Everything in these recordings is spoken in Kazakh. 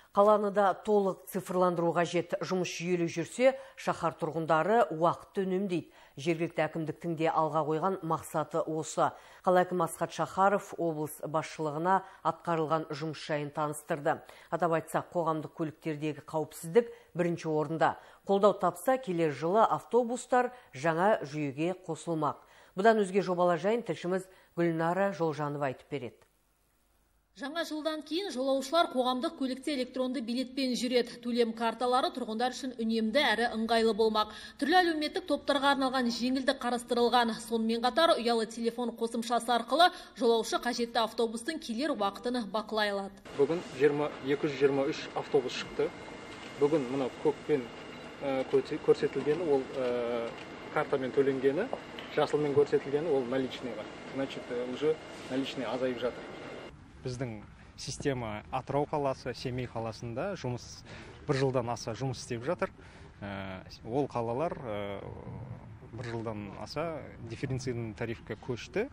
Қаланы да толық цифрландыру қажет. Жұмыс жүйелі жүрсе, шаһар тұрғындары уақытты үнемдейді. Жергілікті әкімдіктің де алға қойған мақсаты осы. Қала әкімі Асхат Шахаров облыс басшылығына атқарылған жұмыс жайын таныстырды. Атап айтсақ, қоғамдық көліктердегі қауіпсіздік бірінші орында. Қолдау тапса, келер жылы автобустар жаңа жүйеге қосылмақ. Бұдан өзге жобалар жайын тілшіміз Гүлнара Жолжанова айтып береді. Жаңа жылдан кейін жолаушылар қоғамдық көлікте электронды билетпен жүреді. Төлем карталары тұрғындар үшін үнемді әрі ыңғайлы болмақ. Түрлі әлеуметтік топтарға арналған жеңілдік қарастырылған. Сонымен қатар ұялы телефон қосымшасы арқылы жолаушы қажетті автобустың келер уақытын бақылай алады. Бүгін 223 автобус шықты. Бүгін мына көкпен көрсетілгені, ол картамен төленгені, жасылмен көрсетілгені, ол наличныйға. Значит, уже наличный азайып жатыр. Біздің система Атырау қаласы, Семей қаласында бір жылдан аса жұмыс істеп жатыр. Ол қалалар бір жылдан аса дифференцированный тарифке көшті.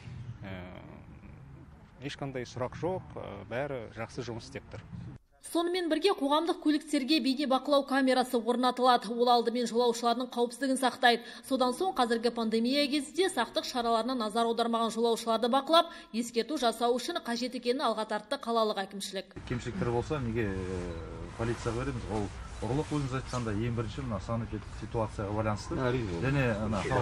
Ешқандай сұрақ жоқ, бәрі жақсы жұмыс істеп тұр. Сонымен бірге қоғамдық көліктерге бейне бақылау камерасы орнатылады. Ол алдымен жолаушылардың қауіпсіздігін сақтайды. Содан соң қазіргі пандемия кезінде сақтық шараларына назар аудармаған жолаушыларды бақылап, ескерту жасау үшін қажет екенін алға тартты қалалық әкімшілік. Кемшіліктер болса, неге полицияға береміз? Ол ұрлық өзіңіз айтқанда ең бірінші санитарлық ситуацияға байланысты. Және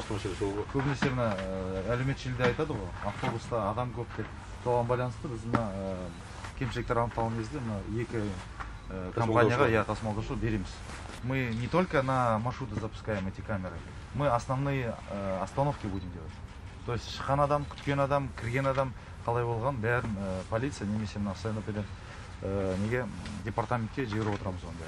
көбінесе әлеуметтік желіде айтады ғой, автобуста адам көп деп. Соған байланысты біз кемшіліктер анықталған кезде екі компанияға тасымалдаушы береміз. Мы не только на маршруты запускаем эти камеры, мы основные остановки будем делать. То есть шыққан адам, күткен адам, кірген адам қалай болған бәрін полиция немесе СНП-ден неге департаментке жіберіп отырамыз онда.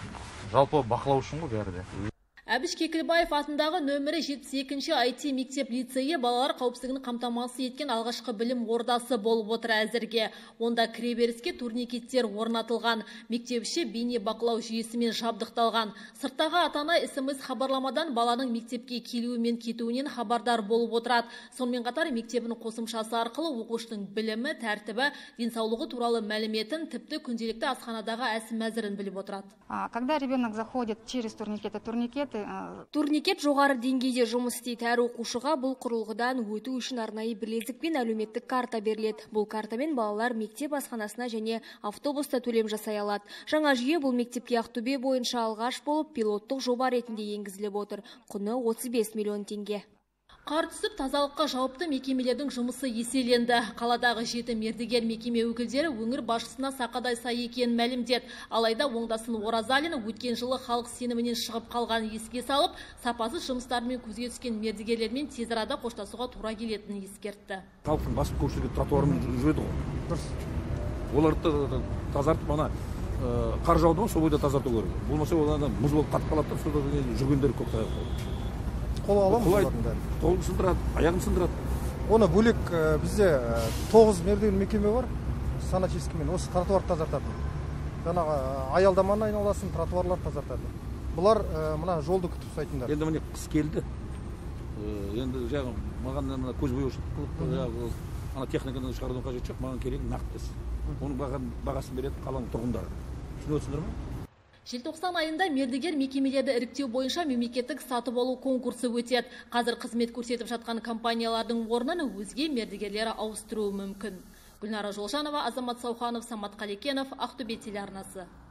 Жалпы бақылау үшін ғой бәрі де. Әбіш Кекілбаев атындағы нөмірі 72-ші IT мектеп лицейі балалар қауіпсіздігін қамтамасыз еткен алғашқы білім ордасы болып отыр әзірге. Онда кіреберіске турникеттер орнатылған, мектепші бейне бақылау жүйесімен жабдықталған. Сырттағы ата-ана SMS хабарламадан баланың мектепке келуі мен кетуінен хабардар болып отырады. Сонымен қатар мектебінің қосымшасы арқылы оқушының білімі, тәртібі, денсаулығы туралы мәліметін, тіпті күнделікті асханадағы әсім мәзірін біліп отырады. Когда ребенок заходит через турникеты, турникет жоғары деңгейде жұмыс істейді. Әр оқушыға бұл құрылғыдан өту үшін арнайы бірлестік пен әлеуметтік карта беріледі. Бұл картамен балалар мектеп асханасына және автобуста төлем жасай алады. Жаңа жүйе бұл мектепке Ақтөбе бойынша алғаш болып пилоттық жоба ретінде енгізіліп отыр. Құны 35 миллион теңге. Қар түсіп, тазалыққа жауапты мекемелердің жұмысы еселенді. Қаладағы 7 мердігер мекеме өкілдері өңір басшысына сақадай сай екенін мәлімдеді. Алайда оңдасын Оразалин өткен жылы халық сенімінен шығып қалғанын еске салып, сапасыз жұмыстармен көзге түскен мердігерлермен тез арада қоштасуға тура келетінін ескертті. Халықтың басып көшеге тротуармен жүреді ғой. Оларды тазартып, ана қар жауды ма, сол бойда тазарту керек. Болмаса олардан мұз болып қатып қалады, сода жүргендер көп таяқ. Қолы аламыз қолын сындырады, аяғын сындырады. Оны бөлек бізде 9 мердігер мекеме бар, саначистімен, осы тротуар тазартады. Жаңағы аялдаманы айналасын, тротуарлар тазартады. Бұлар мына жолды күтіп ұстайтындар. Енді міне қыс келді. Енді жаңағы маған көз бояушылық қылып, ана техникадан шығарудың қажеті жоқ, маған керек нақты іс. Оның бағасын береді қаланың тұрғындары. Түсінесіңдер ме? Желтоқсан айында мердігер мекемелерді іріктеу бойынша мемлекеттік сатып алу конкурсы өтеді. Қазір қызмет көрсетіп жатқан компаниялардың орнын өзге мердігерлері ауыстыруы мүмкін. Гүлнара Жолжанова, Азамат Сауханов, Самат Қалекенов, Ақтөбе телеарнасы.